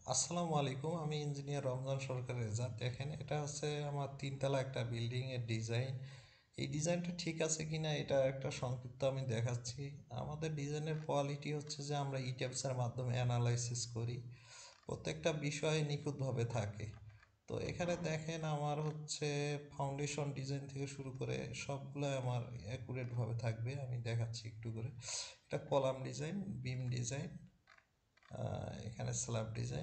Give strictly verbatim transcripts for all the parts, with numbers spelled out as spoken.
আসসালামু আলাইকুম, আমি ইঞ্জিনিয়ার রমজান সরকার রেজা। দেখেন, এটা হচ্ছে আমার তিনতলা একটা বিল্ডিং এর ডিজাইন। এই ডিজাইনটা ঠিক আছে কিনা এটা একটা সংক্ষিপ্ত আমি দেখাচ্ছি। আমাদের ডিজাইনের কোয়ালিটি হচ্ছে যে আমরা ইটেপস এর মাধ্যমে অ্যানালাইসিস করি, প্রত্যেকটা বিষয় নিখুঁতভাবে থাকে। তো এখানে দেখেন আমার হচ্ছে ফাউন্ডেশন ডিজাইন থেকে শুরু করে সবগুলো আমার অ্যাকুরেট ভাবে থাকবে। আমি দেখাচ্ছি একটু করে। এটা কলাম ডিজাইন, বিম ডিজাইন, এখানে স্ল্যাব ডিজাইন,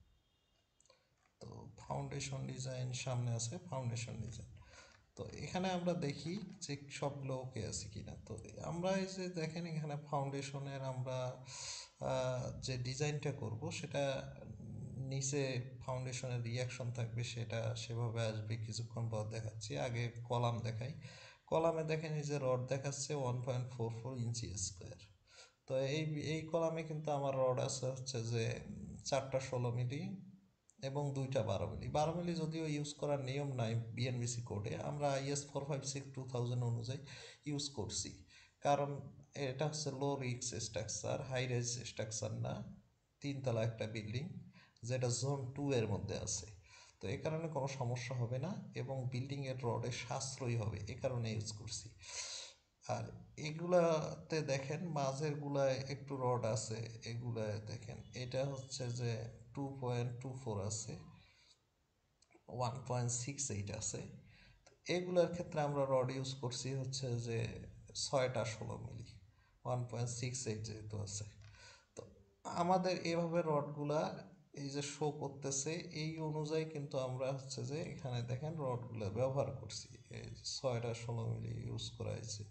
তো ফাউন্ডেশন ডিজাইন সামনে আছে, ফাউন্ডেশন ডিজাইন। তো এখানে আমরা দেখি যে সবগুলো ওকে আছে কিনা। তো আমরা এই যে দেখেন এখানে ফাউন্ডেশনের আমরা আহ, যে ডিজাইনটা করব সেটা নিচে ফাউন্ডেশনের রিয়াকশন থাকবে, সেটা সেভাবে আসবে। কিছুক্ষণ পর দেখাচ্ছি, আগে কলাম দেখাই। কলামে দেখেন এই যে রড দেখাচ্ছে ওয়ান পয়েন্ট ফোর ফোর ইঞ্চি স্কোয়ার। তো এই এই কলামে কিন্তু আমার রড আছে হচ্ছে যে চারটা ষোলো মিলি এবং দুইটা বারো মিলি। বারো মিলি যদিও ইউজ করার নিয়ম নাই বিএনবিসি কোডে, আমরা IS four five six two thousand অনুযায়ী ইউজ করছি। কারণ এটা হচ্ছে low risk structure, high rise structure না, তিনতলা একটা বিল্ডিং যেটা জোন টু এর মধ্যে আছে। তো এই কারণে কোনো সমস্যা হবে না এবং বিল্ডিংয়ের রডে সাশ্রয়ী হবে, এ কারণে ইউজ করছি। আর এগুলাতে দেখেন মাঝের গুলায় একটু রড আছে, এগুলায় দেখেন এটা হচ্ছে যে টু পয়েন্ট টু ফোর আছে, ওয়ান পয়েন্ট সিক্স এইট আছে। এগুলোর ক্ষেত্রে আমরা রড ইউজ করছি হচ্ছে যে ছয়টা ষোলো মিলি, ওয়ান পয়েন্ট সিক্স এইট যেহেতু আছে। তো আমাদের এভাবে রডগুলা এই যে শো করতেছে এই অনুযায়ী কিন্তু আমরা হচ্ছে যে এখানে দেখেন রডগুলো ব্যবহার করছি। এই যে ছয়টা ষোলো মিলি ইউজ করা হয়েছে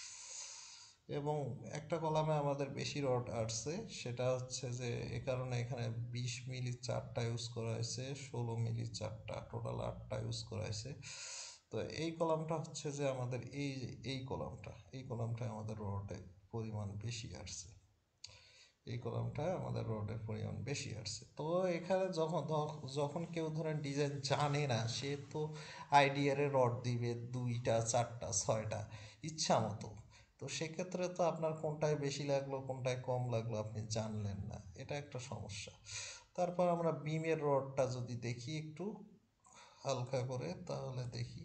এবং একটা কলামে আমাদের বেশি রড আসছে, সেটা হচ্ছে যে এ কারণে এখানে বিশ মিলি চারটা ইউজ করা হয়েছে, ষোলো মিলি চারটা, টোটাল আটটা ইউজ করা হয়েছে। তো এই কলামটা হচ্ছে যে আমাদের এই এই কলামটা এই কলামটা আমাদের রডের পরিমাণ বেশি আসছে, এই কলামটা আমাদের রডের পরিমাণ বেশি আসছে। তো এখানে যখন যখন কেউ ধরেন ডিজাইন জানে না, সে তো আইডিয়ারে রড দিবে দুইটা চারটা ছয়টা ইচ্ছা মতো। তো সেক্ষেত্রে তো আপনার কোনটায় বেশি লাগলো কোনটায় কম লাগলো আপনি জানলেন না, এটা একটা সমস্যা। তারপর আমরা বিমের রডটা যদি দেখি একটু হালকা করে, তাহলে দেখি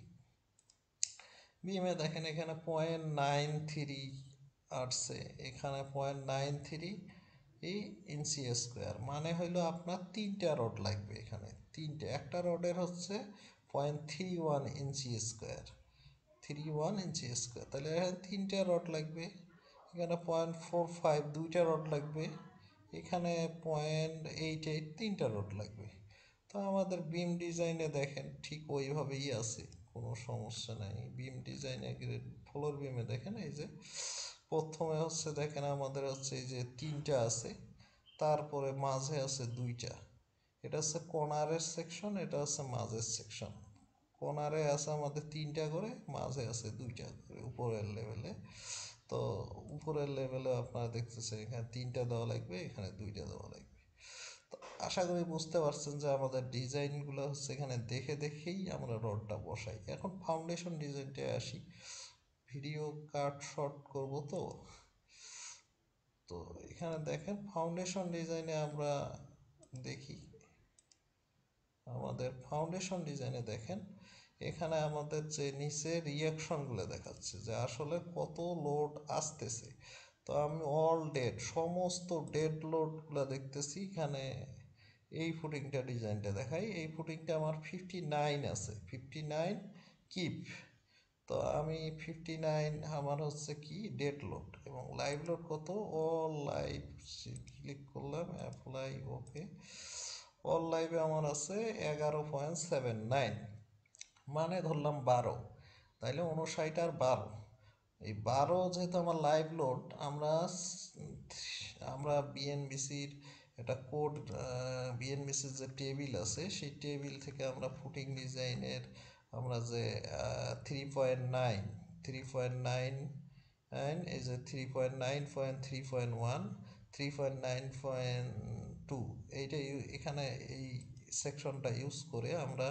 বিমে দেখেন এখানে পয়েন্ট নাইন থ্রি আসছে, এখানে পয়েন্ট নাইন থ্রি এই ইঞ্চি স্কোয়ার, মানে হইলো আপনার তিনটা রড লাগবে এখানে। তিনটে, একটা রডের হচ্ছে পয়েন্ট থ্রি ওয়ান ইঞ্চি স্কোয়ার, থ্রি ওয়ান ইঞ্চি স্কোয়ার, তাহলে এখানে তিনটা রড লাগবে। এখানে পয়েন্ট ফোর ফাইভ দুইটা রড লাগবে, এখানে পয়েন্ট এইট এইট তিনটা রড লাগবে। তো আমাদের বিম ডিজাইনে দেখেন ঠিক ওইভাবেই আছে, কোনো সমস্যা নাই বিম ডিজাইনে। ফ্লোর বিমে দেখেন এই যে প্রথমে হচ্ছে দেখেন আমাদের হচ্ছে এই যে তিনটা আছে, তারপরে মাঝে আছে দুইটা, এটা হচ্ছে কর্নারের সেকশন, এটা হচ্ছে মাঝের সেকশন। কর্নারে আছে আমাদের তিনটা করে, মাঝে আছে দুইটা করে উপরের লেভেলে। তো উপরের লেভেলে আপনারা দেখতেছেন এখানে তিনটা দেওয়া লাগবে, এখানে দুইটা দেওয়া লাগবে। তো আশা করি বুঝতে পারছেন যে আমাদের ডিজাইনগুলো হচ্ছে এখানে দেখে দেখেই আমরা রডটা বসাই। এখন ফাউন্ডেশন ডিজাইনটায় আসি, ভিডিও কাট শর্ট করব। তো তো এখানে দেখেন ফাউন্ডেশন ডিজাইনে আমরা দেখি, আমাদের ফাউন্ডেশন ডিজাইনে দেখেন এখানে আমাদের যে নিচে রিয়াকশনগুলো দেখাচ্ছে যে আসলে কত লোড আসতেছে। তো আমি অল ডেড, সমস্ত ডেড লোডগুলো দেখতেছি এখানে। এই ফুটিংটা ডিজাইনটা দেখাই, এই ফুটিংটা আমার ফিফটি নাইন আছে, ফিফটি নাইন কিপ। তো আমি ফিফটি নাইন আমার হচ্ছে কি ডেড লোড, এবং লাইভ লোড কত, অল লাইভ ক্লিক করলাম, অ্যাপ্লাই, ওকে। অল লাইভে আমার আছে এগারো পয়েন্ট সেভেন নাইন, মানে ধরলাম বারো, তাইলে উনষাট আর বারো, এই বারো যেহেতু আমার লাইভ লোড, আমরা আমরা বিএনবিসির একটা কোড, বিএনবিসির যে টেবিল আছে সেই টেবিল থেকে আমরা ফুটিং ডিজাইনের আমরা যে three point nine three point nine nine এই যে three point nine point three point one three point nine point two এইটা এখানে এই সেকশনটা ইউজ করে আমরা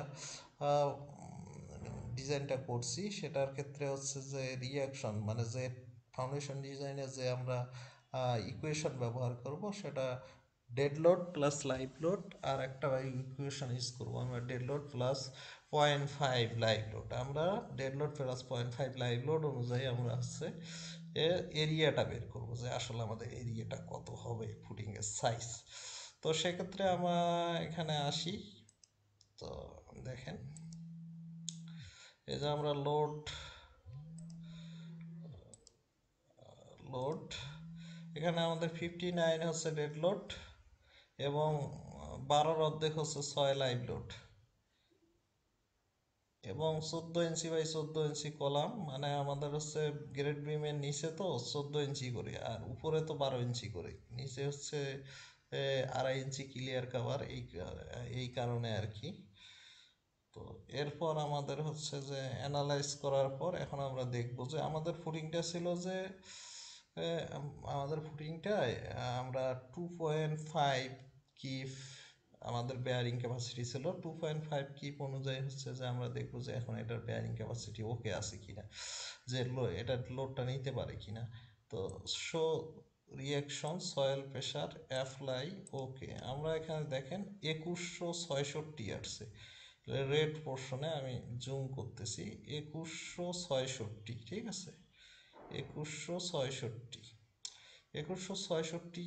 ডিজাইনটা করছি। সেটার ক্ষেত্রে হচ্ছে যে রিয়াকশন মানে যে ফাউন্ডেশন ডিজাইনে যে আমরা ইকুয়েশন ব্যবহার করব সেটা dead load plus live load আর একটা ইকুয়েশন ইউজ করবো আমরা, dead load plus point five live load. আমরা dead load plus point five live load অনুযায়ী আমরা হচ্ছে এর এরিয়াটা বের করবো যে আসলে আমাদের এরিয়াটা কত হবে ফুটিংয়ের সাইজ। তো সেক্ষেত্রে আমরা এখানে আসি। তো দেখেন এই যে আমরা লোড লোড এখানে আমাদের ফিফটি নাইন হচ্ছে ডেড লোড এবং বারোর অর্ধেক হচ্ছে ছয় লাইভ লোড এবং চোদ্দো ইঞ্চি বাই চোদ্দো ইঞ্চি কলাম, মানে আমাদের হচ্ছে গ্রেড বিমের নিচে তো চোদ্দো ইঞ্চি করে আর উপরে তো বারো ইঞ্চি করে, নিচে হচ্ছে এ, আড়াই ইঞ্চি ক্লিয়ার কাভার, এই এই কারণে আর কি। তো এরপর আমাদের হচ্ছে যে অ্যানালাইজ করার পর এখন আমরা দেখব যে আমাদের ফুটিংটা ছিল যে এ, আমাদের ফুটিংটায় আমরা টু পয়েন্ট ফাইভ কিপ আমাদের বেয়ারিং ক্যাপাসিটি ছিল, টু পয়েন্ট ফাইভ কিপ অনুযায়ী হচ্ছে যে আমরা দেখবো যে এখন এটার বেয়ারিং ক্যাপাসিটি ওকে আছে কিনা, যে লো এটার লোডটা নিতে পারে কিনা। তো show reaction soil pressure apply okay, আমরা এখানে দেখেন একুশশো ছয়ষট্টি আসছে রেড পোর্শনে, আমি জুম করতেছি, একুশশো ছয়ষট্টি, ঠিক আছে, একুশশো ছয়ষট্টি একুশশো ছয়ষট্টি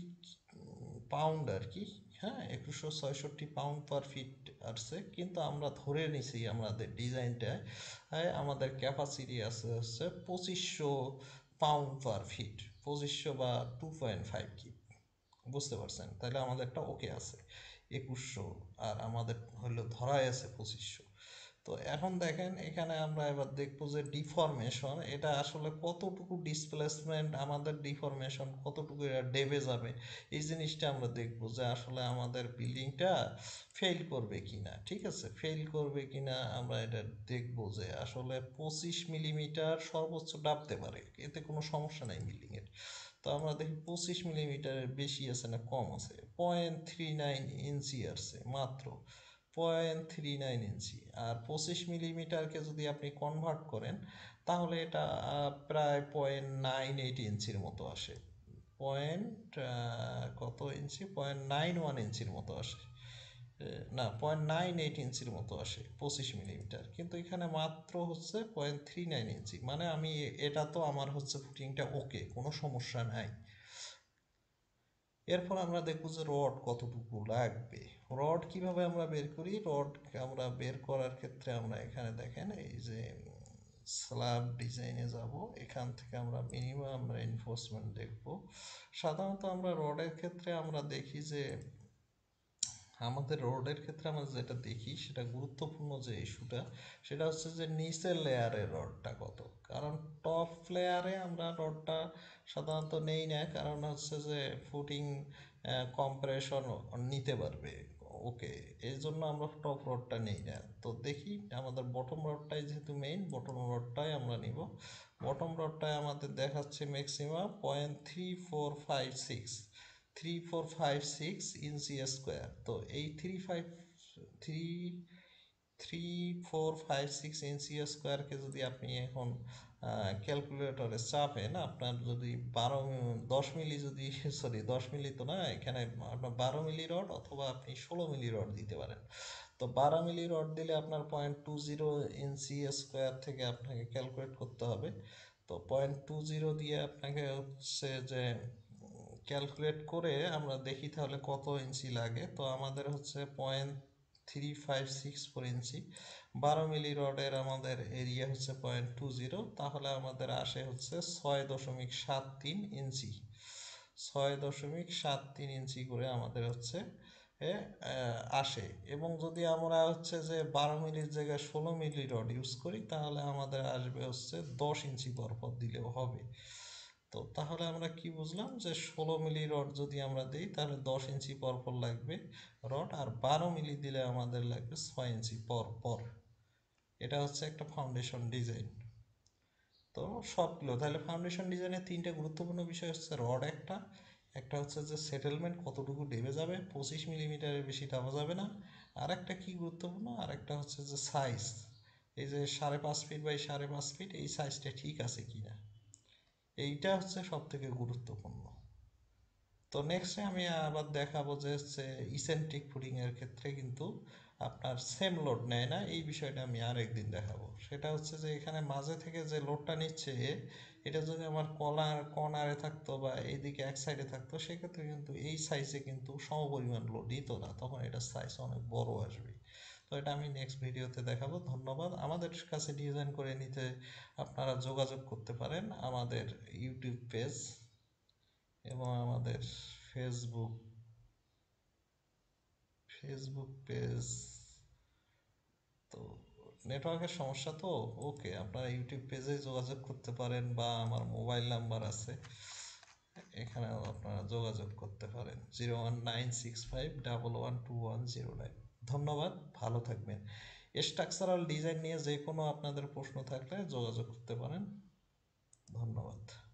পাউন্ড আর কি। হ্যাঁ, একুশশো ছয়ষট্টি পাউন্ড পার ফিট আসছে, কিন্তু আমরা ধরে নিছি আমাদের ডিজাইনটায় আমাদের ক্যাপাসিটি আছে হচ্ছে পঁচিশশো পাউন্ড পার ফিট, পঁচিশশো বা টু পয়েন্ট ফাইভ কি, বুঝতে পারছেন, তাহলে আমাদেরটা ওকে আছে একুশশো আর আমাদের হলো ধরাই আছে পঁচিশশো। তো এখন দেখেন এখানে আমরা এবার দেখবো যে ডিফরমেশন এটা আসলে কতটুকু ডিসপ্লেসমেন্ট, আমাদের ডিফরমেশন কতটুকু এটা ডেবে যাবে, এই জিনিসটা আমরা দেখবো যে আসলে আমাদের বিল্ডিংটা ফেল করবে কিনা, ঠিক আছে, ফেল করবে কিনা আমরা এটা দেখবো যে আসলে পঁচিশ মিলিমিটার সর্বোচ্চ ডাবতে পারে, এতে কোনো সমস্যা নাই বিল্ডিংয়ের। তো আমরা দেখি পঁচিশ মিলিমিটারের বেশি আছে না কম আছে, পয়েন্ট থ্রি নাইন ইঞ্চি আছে মাত্র, পয়েন্ট থ্রি নাইন ইঞ্চি। আর পঁচিশ মিলিমিটারকে যদি আপনি কনভার্ট করেন তাহলে এটা প্রায় পয়েন্ট নাইন এইট ইঞ্চির মতো আসে, পয়েন্ট কত ইঞ্চি, পয়েন্ট নাইন ওয়ান ইঞ্চির মতো আসে, না পয়েন্ট নাইন এইট ইঞ্চির মতো আসে পঁচিশ মিলিমিটার, কিন্তু এখানে মাত্র হচ্ছে পয়েন্ট থ্রি নাইন ইঞ্চি, মানে আমি এটা তো আমার হচ্ছে ফুটিংটা ওকে, কোনো সমস্যা নাই। এরপর আমরা দেখবো যে রড কতটুকু লাগবে, রড কিভাবে আমরা বের করি, রড আমরা বের করার ক্ষেত্রে আমরা এখানে দেখেন এই যে স্ল্যাব ডিজাইনে যাব, এখান থেকে আমরা মিনিমাম রেইনফোর্সমেন্ট দেখব। সাধারণত আমরা রডের ক্ষেত্রে আমরা দেখি যে আমাদের রোডের ক্ষেত্রে আমরা যেটা দেখি সেটা গুরুত্বপূর্ণ যে ইস্যুটা সেটা হচ্ছে যে নিচের লেয়ারের রডটা কত, কারণ টপ লেয়ারে আমরা রডটা সাধারণত নেই না, কারণ হচ্ছে যে ফুটিং কম্প্রেশন নিতে পারবে ওকে, এই জন্য আমরা টপ রডটা নেই না। তো দেখি আমাদের বটম রডটাই যেহেতু মেইন, বটম রডটাই আমরা নিব। বটম রডটায় আমাদের দেখাচ্ছে maximum point three four five six three four five six ইঞ্চি স্কোয়ার। তো এই three five three three four five six ইঞ্চি স্কোয়ারকে যদি আপনি এখন ক্যালকুলেটরে চাপেন, আপনার যদি বারো দশ মিলি যদি সরি দশ মিলি তো না, এখানে আপনার বারো মিলি রড অথবা আপনি ষোলো মিলি রড দিতে পারেন। তো বারো মিলি রড দিলে আপনার পয়েন্ট টু জিরো ইঞ্চি স্কোয়ার থেকে আপনাকে ক্যালকুলেট করতে হবে। তো পয়েন্ট টু জিরো দিয়ে আপনাকে হচ্ছে যে ক্যালকুলেট করে আমরা দেখি তাহলে কত ইঞ্চি লাগে। তো আমাদের হচ্ছে point three five six four ইঞ্চি, বারো মিলি রডের আমাদের এরিয়া হচ্ছে পয়েন্ট টু জিরো, তাহলে আমাদের আসে হচ্ছে ছয় দশমিক সাত তিন ইঞ্চি, ছয় দশমিক সাত তিন ইঞ্চি করে আমাদের হচ্ছে এ আসে। এবং যদি আমরা হচ্ছে যে বারো মিলির জায়গায় ষোলো মিলি রড ইউজ করি তাহলে আমাদের আসবে হচ্ছে দশ ইঞ্চি পরপর দিলেও হবে। তো তাহলে আমরা কি বুঝলাম যে ষোলো মিলি রড যদি আমরা দিই তাহলে দশ ইঞ্চি পর পর লাগবে রড, আর বারো মিলি দিলে আমাদের লাগবে ছয় ইঞ্চি পর পর। এটা হচ্ছে একটা ফাউন্ডেশন ডিজাইন। তো সবগুলো তাহলে ফাউন্ডেশন ডিজাইনের তিনটে গুরুত্বপূর্ণ বিষয় হচ্ছে রড একটা, একটা হচ্ছে যে সেটেলমেন্ট কতটুকু ডেবে যাবে, পঁচিশ মিলিমিটারের বেশি দেওয়া যাবে না, আর একটা কি গুরুত্বপূর্ণ, আর একটা হচ্ছে যে সাইজ, এই যে সাড়ে পাঁচ ফিট বাই সাড়ে পাঁচ ফিট এই সাইজটা ঠিক আছে কিনা, এইটা হচ্ছে সব থেকে গুরুত্বপূর্ণ। তো নেক্সটে আমি আবার দেখাবো যে হচ্ছে ইসেন্ট্রিক ফুডিং এর ক্ষেত্রে কিন্তু আপনার সেম লোড নেয় না, এই বিষয়টা আমি আরেকদিন দেখাবো। সেটা হচ্ছে যে এখানে মাঝে থেকে যে লোডটা নিচ্ছে এটা যদি আমার কলার কর্নারে থাকতো বা এইদিকে এক সাইডে থাকতো সেক্ষেত্রে কিন্তু এই সাইজে কিন্তু সমপরিমাণ লোড দিত না, তখন এটা সাইজ অনেক বড় আসবে। তো এটা আমি নেক্সট ভিডিওতে দেখাবো। ধন্যবাদ। আমাদের কাছে ডিজাইন করে নিতে আপনারা যোগাযোগ করতে পারেন আমাদের ইউটিউব পেজ এবং আমাদের ফেসবুক ফেসবুক পেজ। তো নেটওয়ার্কের সমস্যা তো, ওকে, আপনারা ইউটিউব পেজে যোগাযোগ করতে পারেন বা আমার মোবাইল নাম্বার আছে, এখানেও আপনারা যোগাযোগ করতে পারেন zero one nine six five double one two one zero nine. ধন্যবাদ, ভালো থাকবেন। স্ট্রাকচারাল ডিজাইন নিয়ে যে কোনো আপনাদের প্রশ্ন থাকলে যোগাযোগ করতে পারেন। ধন্যবাদ।